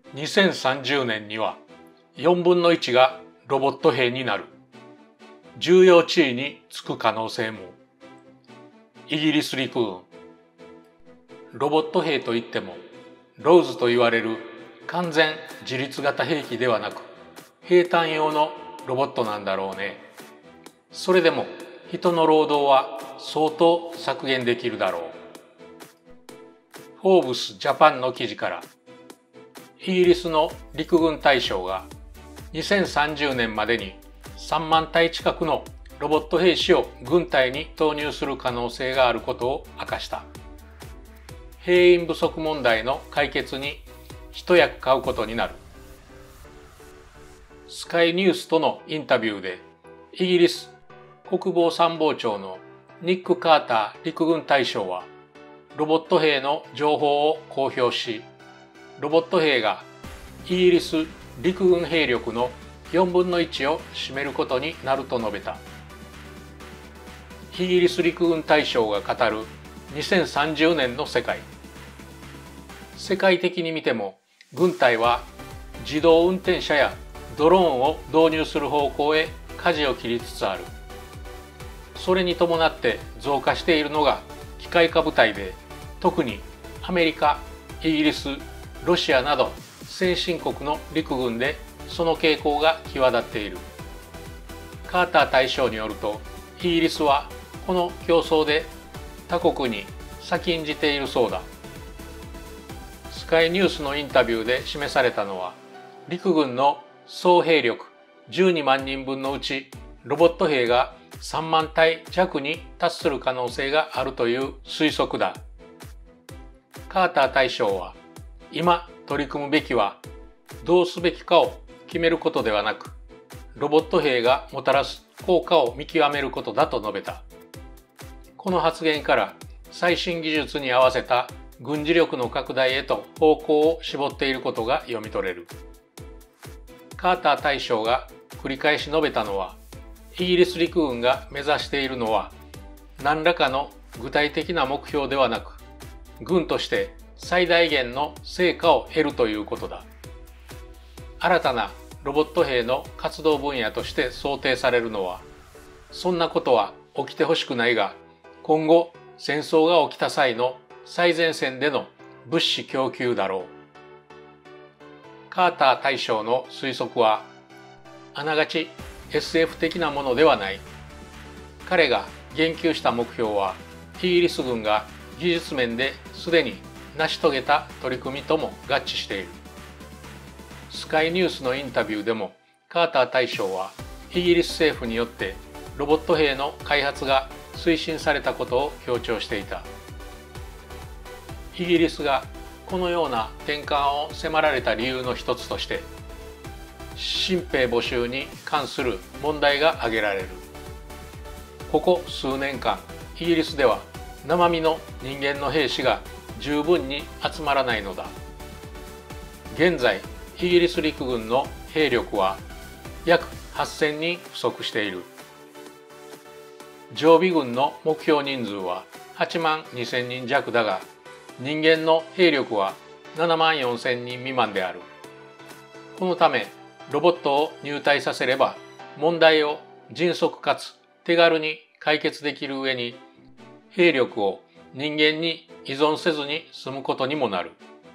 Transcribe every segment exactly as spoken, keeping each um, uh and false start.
にせんさんじゅうねんにはよんぶんのいちがロボット兵になる。重要地位につく可能性も。イギリス陸軍。ロボット兵といっても、ローズと言われる完全自立型兵器ではなく、兵隊用のロボットなんだろうね。それでも人の労働は相当削減できるだろう。フォーブスジャパンの記事から、イギリスの陸軍大将がにせんさんじゅうねんまでにさんまんたい近くのロボット兵士を軍隊に投入する可能性があることを明かした。兵員不足問題の解決に一役買うことになる。スカイニュースとのインタビューで、イギリス国防参謀庁のニック・カーター陸軍大将は、ロボット兵の情報を公表し、ロボット兵がイギリス陸軍兵力のよんぶんのいちを占めることになると述べた。イギリス陸軍大将が語るにせんさんじゅうねんの世界。世界的に見ても、軍隊は自動運転車やドローンを導入する方向へ舵を切りつつある。それに伴って増加しているのが機械化部隊で、特にアメリカ、イギリス、ロシアなど先進国の陸軍でその傾向が際立っている。カーター大将によると、イギリスはこの競争で他国に先んじているそうだ。スカイニュースのインタビューで示されたのは、陸軍の総兵力じゅうにまんにんぶんのうち、ロボット兵がさんまんたいじゃくに達する可能性があるという推測だ。カーター大将は、今取り組むべきはどうすべきかを決めることではなく、ロボット兵がもたらす効果を見極めることだと述べた。この発言から最新技術に合わせた軍事力の拡大へと方向を絞っていることが読み取れる。カーター大将が繰り返し述べたのは、イギリス陸軍が目指しているのは何らかの具体的な目標ではなく、軍として最大限の成果を得るということだ。新たなロボット兵の活動分野として想定されるのは、そんなことは起きてほしくないが、今後戦争が起きた際の最前線での物資供給だろう。カーター大将の推測は、あながち エスエフ 的なものではない。彼が言及した目標は、イギリス軍が技術面ですでに成し遂げた取り組みとも合致している。スカイニュースのインタビューでも、カーター大将はイギリス政府によってロボット兵の開発が推進されたことを強調していた。イギリスがこのような転換を迫られた理由の一つとして、新兵募集に関する問題が挙げられる。ここ数年間、イギリスでは生身の人間の兵士が十分に集まらないのだ。現在、イギリス陸軍の兵力は約はっせんにん不足している。常備軍の目標人数ははちまんにせんにんじゃくだが、人間の兵力はななまんよんせんにん未満である。このため、ロボットを入隊させれば、問題を迅速かつ手軽に解決できる上に、兵力を人間に依存せずに済むことにもなる。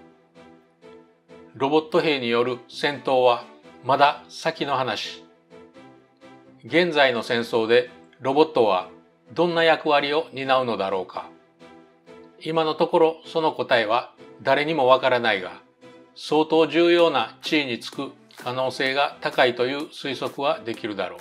ロボット兵による戦闘はまだ先の話。現在の戦争でロボットはどんな役割を担うのだろうか。今のところその答えは誰にもわからないが、相当重要な地位につく可能性が高いという推測はできるだろう。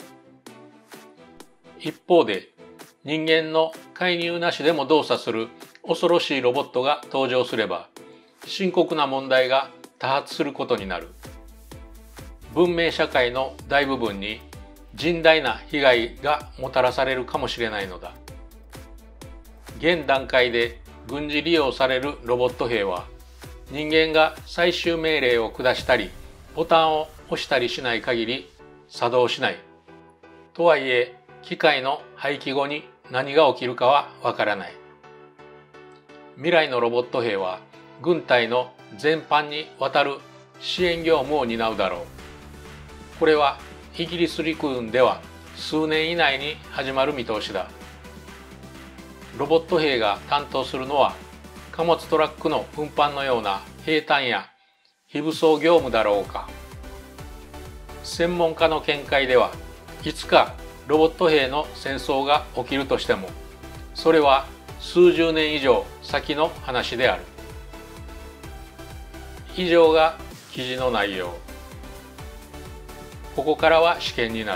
一方で、人間の介入なしでも動作する恐ろしいロボットが登場すれば、深刻な問題が多発することになる。文明社会の大部分に甚大な被害がもたらされるかもしれないのだ。現段階で軍事利用されるロボット兵は、人間が最終命令を下したり、ボタンを押したりしない限り作動しない。とはいえ、機械の廃棄後に何が起きるかはわからない。未来のロボット兵は軍隊の全般にわたる支援業務を担うだろう。これはイギリス陸軍では数年以内に始まる見通しだ。ロボット兵が担当するのは貨物トラックの運搬のような兵站や非武装業務だろうか。専門家の見解ではいつかロボット兵の戦争が起きるとしても、それは数十年以上先の話である。以上が記事の内容。ここからは試験になる。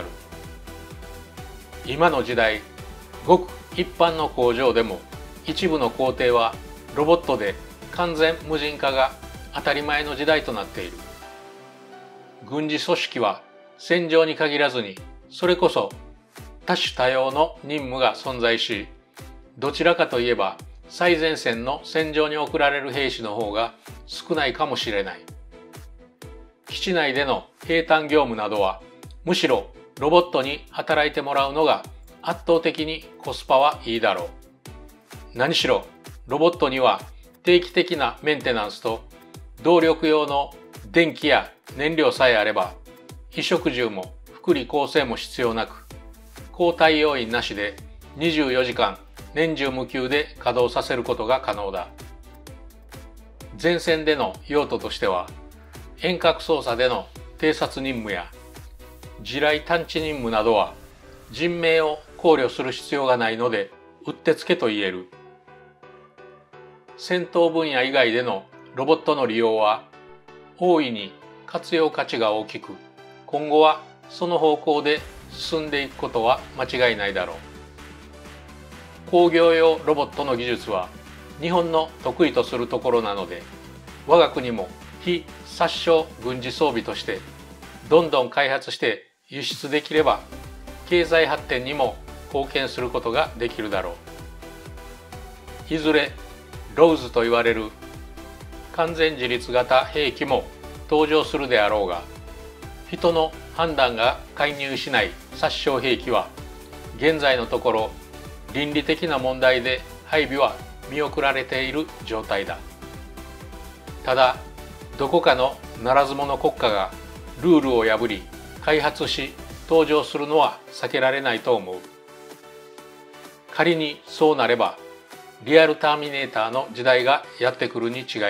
今の時代、ごく一般の工場でも一部の工程はロボットで完全無人化が当たり前の時代となっている。軍事組織は戦場に限らずに、それこそ多種多様の任務が存在し、どちらかといえば最前線の戦場に送られる兵士の方が少ないかもしれない。基地内での兵站業務などはむしろロボットに働いてもらうのが圧倒的にコスパはいいだろう。何しろロボットには定期的なメンテナンスと動力用の電気や燃料さえあれば、衣食住も福利厚生も必要なく、交代要員なしでにじゅうよじかん年中無休で稼働させることが可能だ。前線での用途としては、遠隔操作での偵察任務や地雷探知任務などは人命を考慮する必要がないので、うってつけと言える。戦闘分野以外でのロボットの利用は大いに活用価値が大きく、今後はその方向で進んでいくことは間違いないだろう。工業用ロボットの技術は日本の得意とするところなので、我が国も非殺傷軍事装備としてどんどん開発して輸出できれば、経済発展にも貢献することができるだろう。いずれローズと言われる完全自律型兵器も登場するであろうが、人の判断が介入しない殺傷兵器は現在のところ倫理的な問題で配備は見送られている状態だ。ただ、どこかのならず者国家がルールを破り開発し登場するのは避けられないと思う。仮にそうなれば、リアルターミネーターの時代がやってくるに違いない。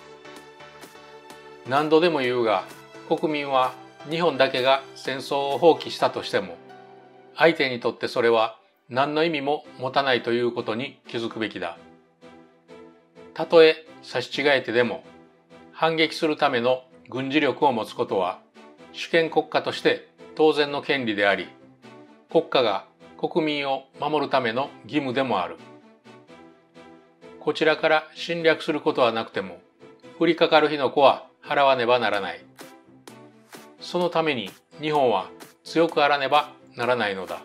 何度でも言うが、国民は日本だけが戦争を放棄したとしても、相手にとってそれは何の意味も持たないということに気づくべきだ。たとえ差し違えてでも、反撃するための軍事力を持つことは主権国家として当然の権利であり、国家が国民を守るための義務でもある。こちらから侵略することはなくても、降りかかる火の粉は払わねばならない。そのために日本は強くあらねばならないのだ。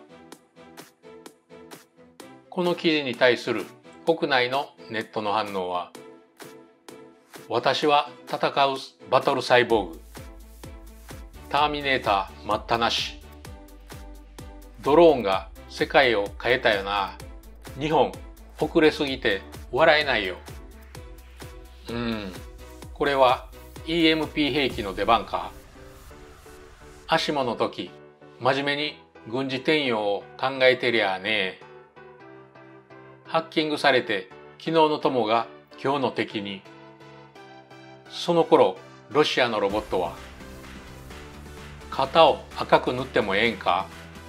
この記事に対する国内のネットの反応は、私は戦うバトルサイボーグ、ターミネーター待ったなし、ドローンが世界を変えたよな、日本遅れすぎて笑えないよ。うーん、これは イーエムピー 兵器の出番か。アシモの時、真面目に軍事転用を考えてりゃあね。ハッキングされて昨日の友が今日の敵に。その頃、ロシアのロボットは、型を赤く塗ってもええんか。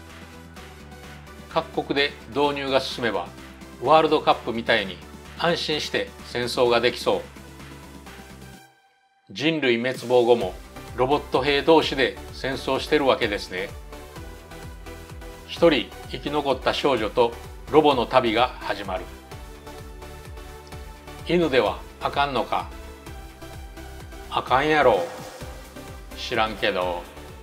各国で導入が進めば、ワールドカップみたいに安心して戦争ができそう。人類滅亡後もロボット兵同士で戦争してるわけですね。一人生き残った少女とロボの旅が始まる。犬ではあかんのか。あかんやろ。知らんけど。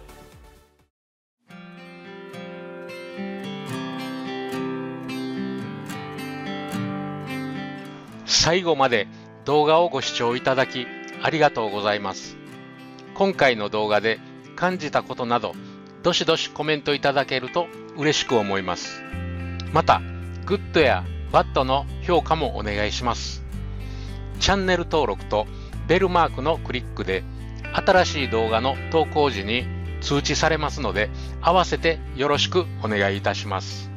最後まで動画をご視聴いただきありがとうございます。今回の動画で感じたことなど、どしどしコメントいただけると嬉しく思います。また、グッドやバッドの評価もお願いします。チャンネル登録とベルマークのクリックで新しい動画の投稿時に通知されますので、合わせてよろしくお願いいたします。